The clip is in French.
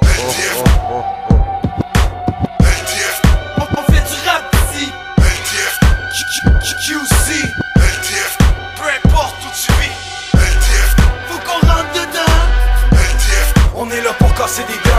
LTF. LTF. On fait du rap ici. LTF. QC. LTF. Peu importe où tu vis, LTF. faut qu'on rentre dedans. LTF. On est là pour casser des gars.